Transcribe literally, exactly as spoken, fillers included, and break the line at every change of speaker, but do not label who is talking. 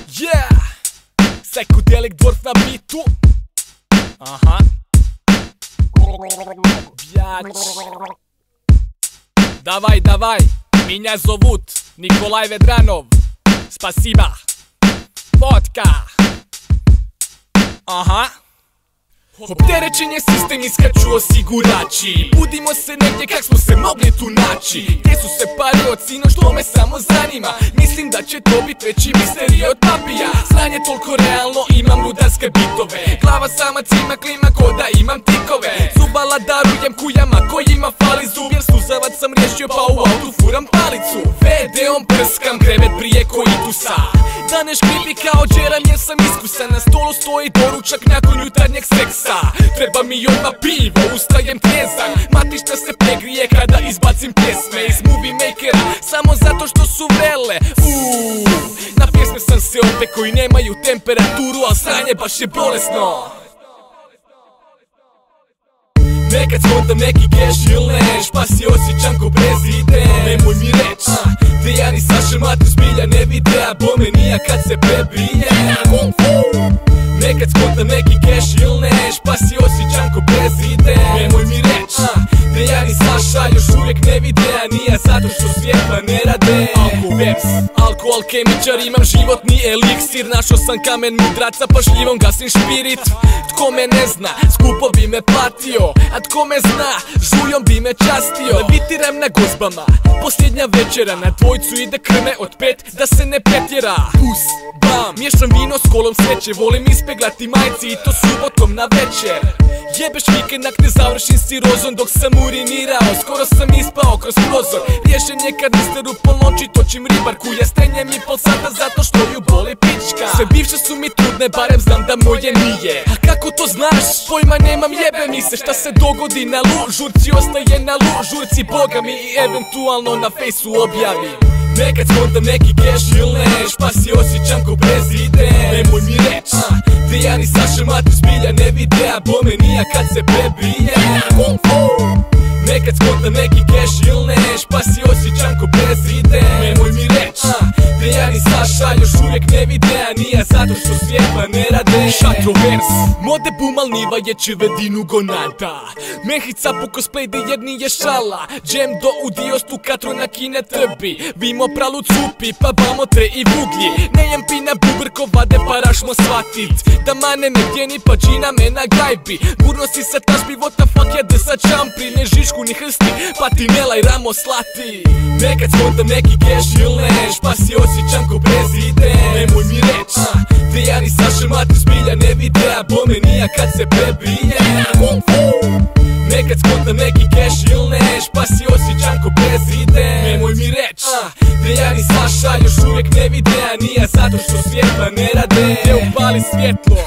Yeah! Psychedelic dwarf na bitu. Aha. Bjać. Давай, давай, меня зовут Николай Ведранов. Спасибо. Водка. Aha. Opterećen je sistem, iskaču osigurači. Budimo se negdje kak smo se mogli tu naći. Gdje su se pare od sinoć, što me samo zanima. Mislim da će to bit veći misterij od papija. Znanje toliko realno, imam rudarske bitove. Glava sama cima klima ko da imam tikove. Zubala darujem kujama kojima fali zub. Jer suzavac sam riješio pa u autu furam palicu. Vedeom prskam krevet prije koitusa. Da ne škripi kao džeram jer sam iskusan. Na stolu stoji doručak nakon jutarnjeg seksa. Treba mi odmah pivo, ustajem tjezan. Matišta se pregrije kada izbacim pjesme iz movie makera, samo zato što su vrele. Uuuu, na pjesme sam se opet koji nemaju temperaturu, al sranje baš je bolesno. Nekad skontam neki keš il neš, pa si osjećam ko prezident. Nemoj mi reć, te ja ni Saša Matić zbilja ne vide, a bome nija kad se prebije. Nekad skontam neki keš il neš, pa si osjećam ko prezident. Nemoj mi reć, te ja ni Saša još uvijek ne vide, a nija zato što svjetla ne rade. Alko-veps, alko-alkemičar, imam životni eliksir. Našao sam kamen mudraca, pa šljivom gasim špirit. Tko me ne zna, skupo bi me platio, a tko me zna, žujom bi me častio. Levitiram na gozbama, posljednja večera. Na dvojcu ide krme od pet, da se ne pretjera. Pus, bam, miješam vino s kolom sreće. Volim ispeglati majci i to subotom na večer. Jebeš vikend ak ne završim sirozom dok sam urinirao. Skoro sam ispao kroz prozor. Riješen je kad ister u polnoći točim ribarku. Ja stenjem i pol sata zato što ju boli pička. Sve bivše su mi trudne, barem znam da moje nije. A kako to znaš? Pojma nemam, jebe mi se šta se dogodi na lu. Žurci ostaje na lu, žurci boga mi i eventualno na fejsu objavi. Nekad skontam neki keš il neš, pa si osjećam ko prezident. Nemoj mi reć, te ja ni Saša Matić zbilja ne vide, a bome nija kad se prebije. Nekad skontam neki keš il neš, pa si osjećam ko prezident. Nemoj mi reć, te ja ni Saša još uvijek ne vide, a nija zato što svjetla ne rade. Šatrovers, mode bumal niva je čivedinu gonata. Mehica po cosplayde jer nije šala. Džem do udio stu katro na kine trbi. Vimo pralu cupi pa vamo tre i vuglji. Ne jem pina bubrko vade pa rašmo shvatit. Da mane ne tjeni pa džina me na gajbi. Burno si sa tažbi what the fuck ja de sa čampri. Ne žišku ni hrsti pa ti ne laj ramo slati. Nekad skontam neki keš il neš, pa si osjećam ko prezident. Nemoj mi reć, te ja ni Saša Matić zbilja ne vide, a bome nija kad se prebije. Nekad skontam neki keš il neš, pa si osjećam ko prezident. Nemoj mi reć, te ja ni Saša još uvijek ne vide, a nija zato što svjetla ne rade. Te upali svjetlo,